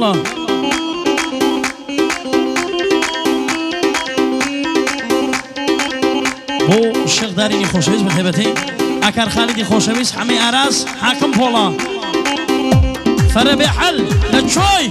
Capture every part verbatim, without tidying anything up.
والله بو الشيخ داريني خوشويز بخيبتي أكار خالدي خوشويز حمي أراس حاكم بولا فربي حل لتشوي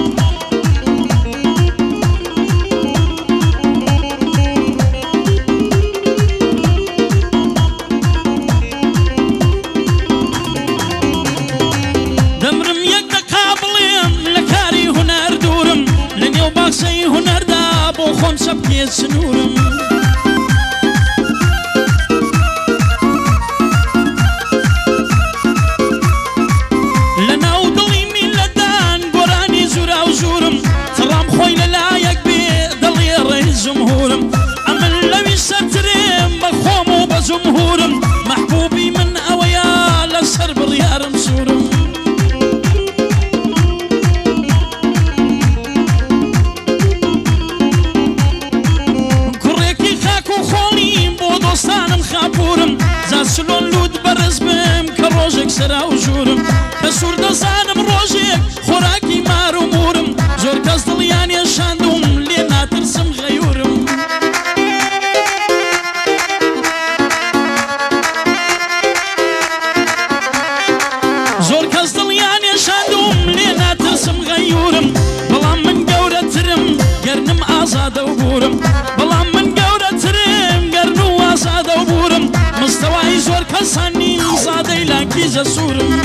دمرم يك قابلين لكاري هنر دورم لنيو باكسي هنر دا بو خون سبكي سنورم جمهورم عمل لوي ستريم بخوم وبجمهورم محبوبي من اويا لسر بريار مسورم كريكي خاكو خوليم بو دوستانم خابورم زاد سلون لود برز بم كروجك سرا وجورم كسور دزانم روجك خوراكي مارو مورم زور كاس دلياني شاندوم لينا ترسم غيورم زور كاس دلياني شاندوم لينا ترسم غيورم بلام من قورة ترم قرنم آزاد وبورم بلام من قورة ترم قرنو آزاد وبورم مستواي زور كاساني مصادي لاكي جسورم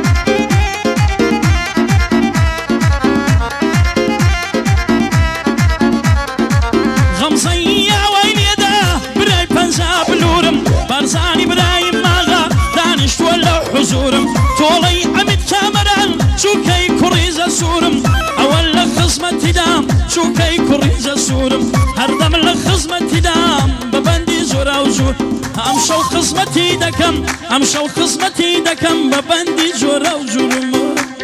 غمزية ويلي دا براي بنزاب نورم بارزاني براي ماغا دانشت ولا حزورم طولي عمد كامران شو كي كريزة سورم أول خصمة دام شو كي كريزة سورم هردم لخصمة دام ببندي زورا وزور أمشو خصمتي دكم أمشو خصمتي دكم ببندي زورا وزورم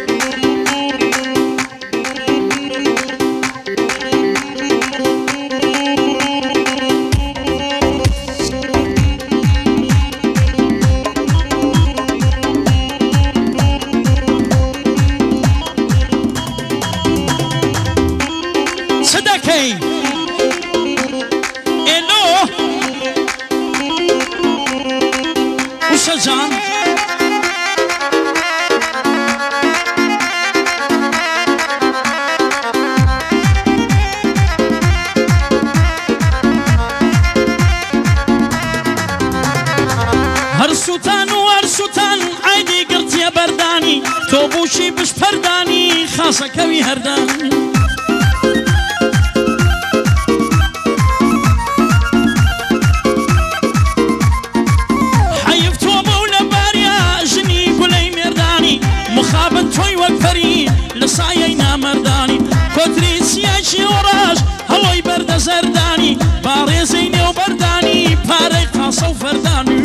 صدقي إلو وشجان هر سوتان وهر سوتان عيدي قرت يا برداني توبوشي بش برداني خاصة كوي هرداني مخابن توي وكفري لصايينا مرداني كتري سياشي وراج هواي برد زرداني باري زيني وبرداني باري قاصة وفرداني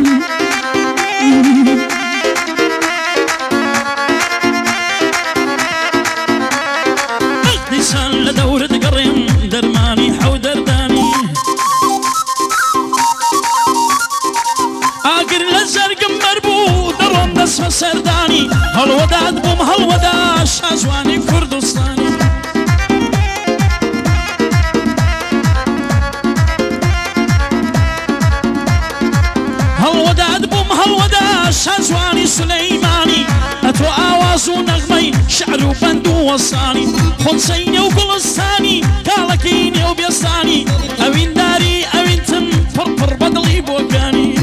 لسان لدورة قريم درماني حو درداني آقر لزرق مربو درون دسم سرداني هالوداد بوم هالودا شازواني كردستاني هالوداد بوم هالودا شازواني سليماني أتو آواز ونغمي شعر وبند ووصاني خنسيني وقلستاني كالكيني وبيستاني أوين داري أوين تم فرفر بدلي بوكاني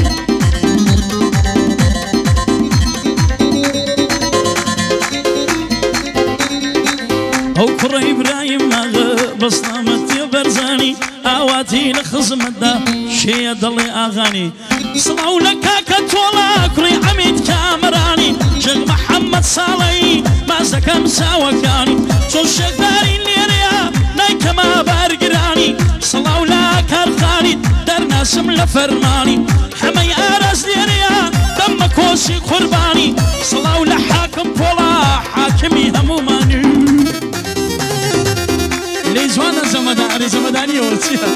أو كرة إبراهيم ناغ بصنامتي برزاني آواتي لخزمة دا شي دلي أغاني صلاو لك كتولا كري عميد كامراني شيخ محمد صالي مازدك مساوكاني شو الشيخ داري الليريا نايك ما بارقراني صلاو لك الخالد درنا سم لفرماني حمي أرز ليريا دم كوسي قرباني صلاو لحاكم بولا حاكمي هموماني ليزوانا زمداني زمداني ورسيها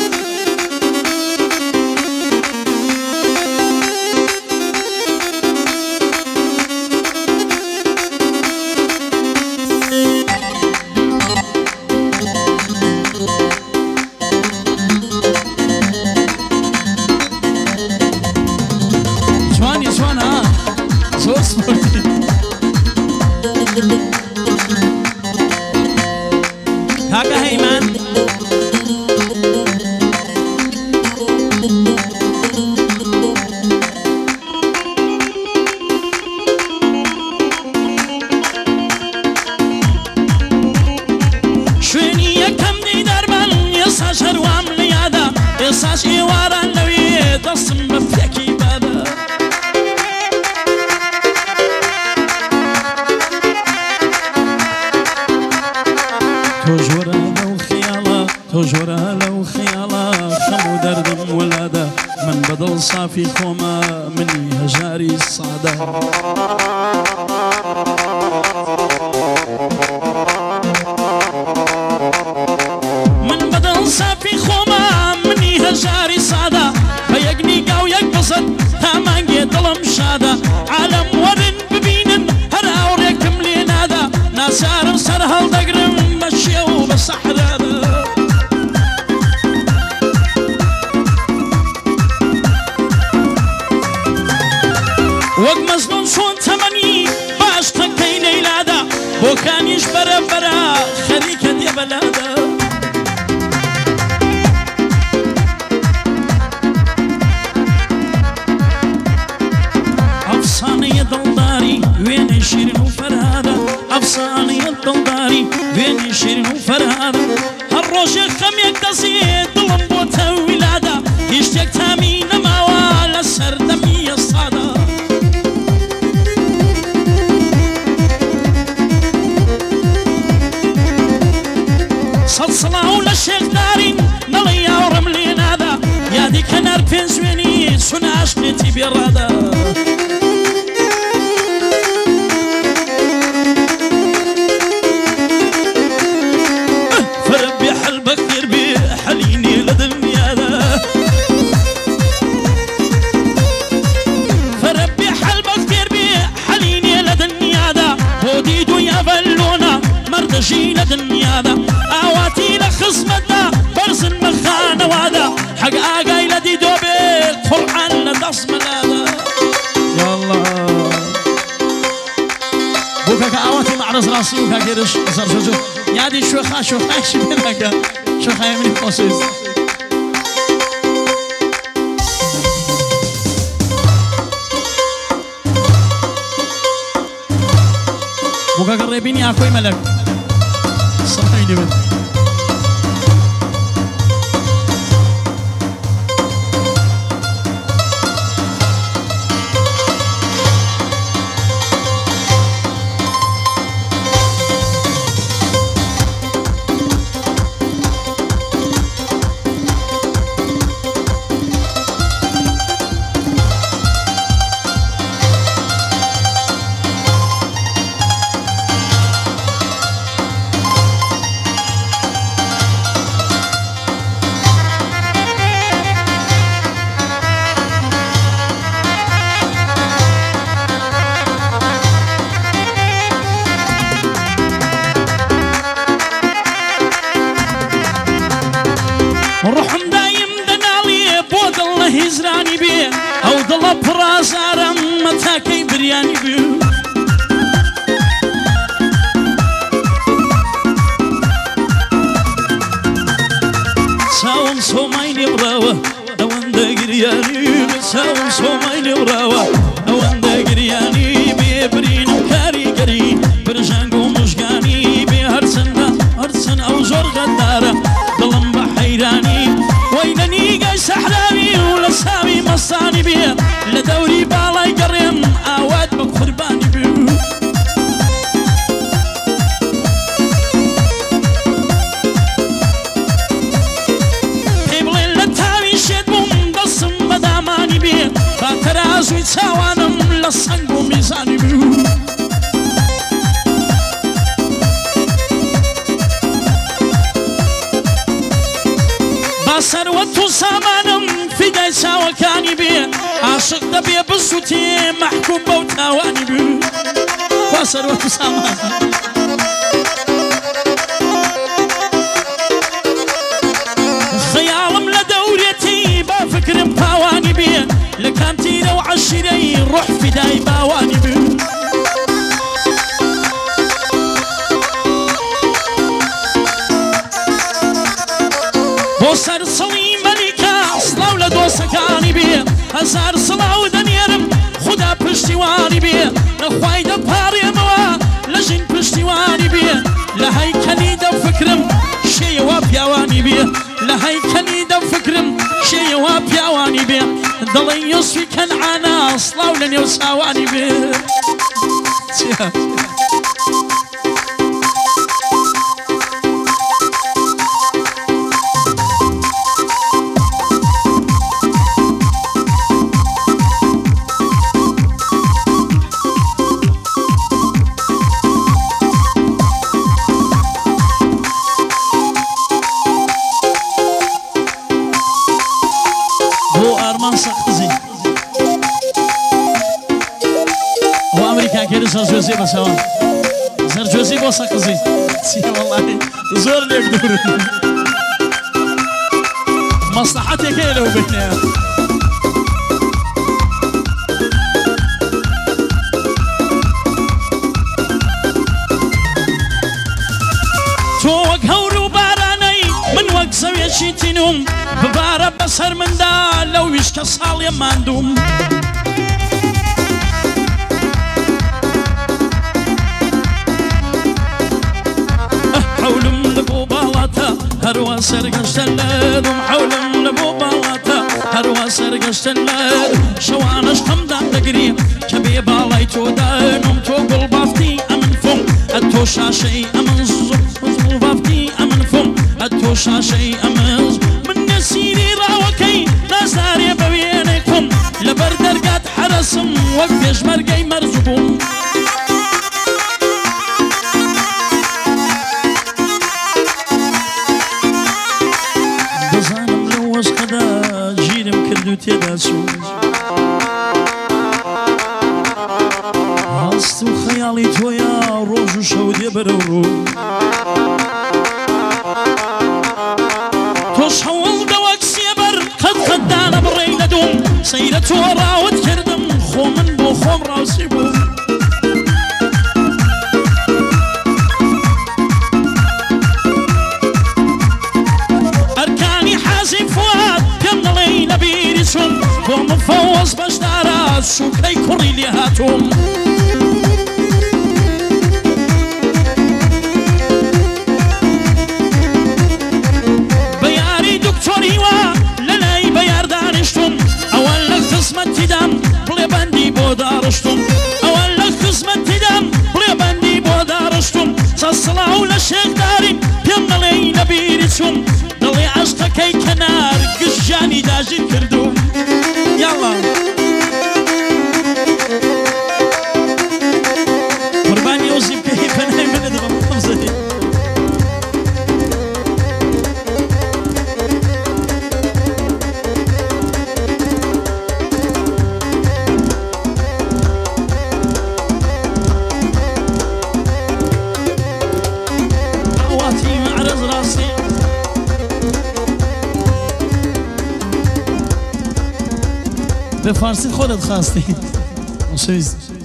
دەستم بە پێکی بادە تۆ ژۆرە لەو خیاڵە تۆ ژۆرە لەو خیاڵە خەم و دەردم وەلادە من بەدڵ سافی خۆمە منی هەژاری سادە من بەدڵ سافی خۆمە منی هەژاری سادە بە یەک نیگا و یەک بزن تا مانگێ دڵم شادە عالەم وەرن ببینن هەر ئاوڕێکم لێ نادا ناسارم سەر هەڵدەگرم بە شێ و بە سەحرادا وەک مەزنون چۆن تەمەنی باش تەکەی لەیلادا بۆکانیش بەرەبەرە خەریکە دێ بەلادا ئەفسانەیە دڵداری وێنەی شیرین و فەرهادە ئەفسانەیە دڵداری وێنەی شیرین و فەرهادە هەر ڕۆژێ خەمێک دەزێت دڵم بۆتە ویلادا هیچ شتێک تامی نەماوە لەسەر دەمی ئێستادا سەد سڵاو لە شێخدارین نەڵێ یاوڕم لێ نادا یادی کەنار پێنجوێنی چونە عاشقێتی بێڕادا فربي حلبك خير بي حليني لدنيادا فربي حلبك خير بي حليني لدنيادا بودي دنيا بلونا مردجي لدنيادا اواتي لخصمتنا برزن مخانه وادا حق اقاي لدي دوبي قرآن لدص ملادا يا الله بوكاك اواتي معرض راسي وكاكيرش زرجوجو يادي شوخا شوخا شبينك شوخا يمني قصيص بوكاك الريبيني اكوي ملك صحيح لي روحم دايم دنالي بودل هزراني بي او دل برازارم متاكي برياني بي ساوم سومايني براوة او اندا قرياني ساوم سومايني براوة او اندا قرياني بي برين وكاري قري برجانقو مشقاني بي هرسن هرسن او زور غدارة دلم بحيراني وينني قاي سحراني ولا سامي مصاني بيه لدوري بالاي قريم اواد بقرباني بيه قبلين لتاوي شد بوم دسم بداماني بيه باترازوي تاوانم لصنقو ميزاني بيه سروت وسامانم في داي ساوكاني بيه عاشق دبي بصوتي محكوم بوتاواني بيه وسروت وسامانم خيالم لدوريتي بفكر باواني بيه لكامتي لو عشري روح في داي باواني بيه بوسر صلي ملكا صلاو لدوسكاني بيه هزار صلاو دنيرم خدا پشتیوانی بيه نخواي دا باري موا لجن پشتیوانی بيه لهي كني دا فكرم شي وابياواني بيه لهي كني دا فكرم شي وابياواني بيه دڵی یوسفی کەنعانە سڵاو لە نێو چاوانی بێ زرجوزي بس هوا زرجوزي بوسا قزي سي والله زور ليك دور مصلحتك هي لو بيننا توك هورو باراني من وقت زوية شيتينوم ببارة بسر من دا لو يشكى صال يماندوم حولم لبو بالاتا هروا سرقشت اللادم حولم لبو بالاتا هروا سرقشت اللادم شوانش خمدان دقري كبي بالاي تو دانم تو قل بافتي امن فم اتو شاشي امن زو بافتي امن فم اتو شاشي امن من نسيني راوكي نازاري ببينكم لبردرقات حرسم وقتش مرقي مرزبون تێداچوو هەست و خەیاڵی تۆیە ڕۆژ و شەو دێ بەرەو ڕوو تۆش هەوڵ دەوەک سێبەر قەت قەتدانە بڕێی لەدوم سەیرە تۆ ڕاوت کردم خۆ من بۆ خۆم ڕاوسی بوو ئەرکانی حازی فواد پێم دەڵێی لەبیری چوم بۆ مفەوەز بەشدارە سوکەی کوڕی لێ هاتووم بە یاری دکتۆری وا لە لای بەیار دانیشتم ئەوەن لە خزمەتیدام بڵێ بەندی بۆ داڕشتم ئەوەن لە خزمەتیدام بڵێ بەندی بۆ داڕشتم چە سڵاو لە شێخداری پێم دەڵێی لەبیری چوم دڵێ عەشقەکەی کەنار گشتیانی داژیر کردوم يلا قربان يوسف كيف انا من ادبا مخمزه عواتي معرض راسي به فارسی خودت خواستی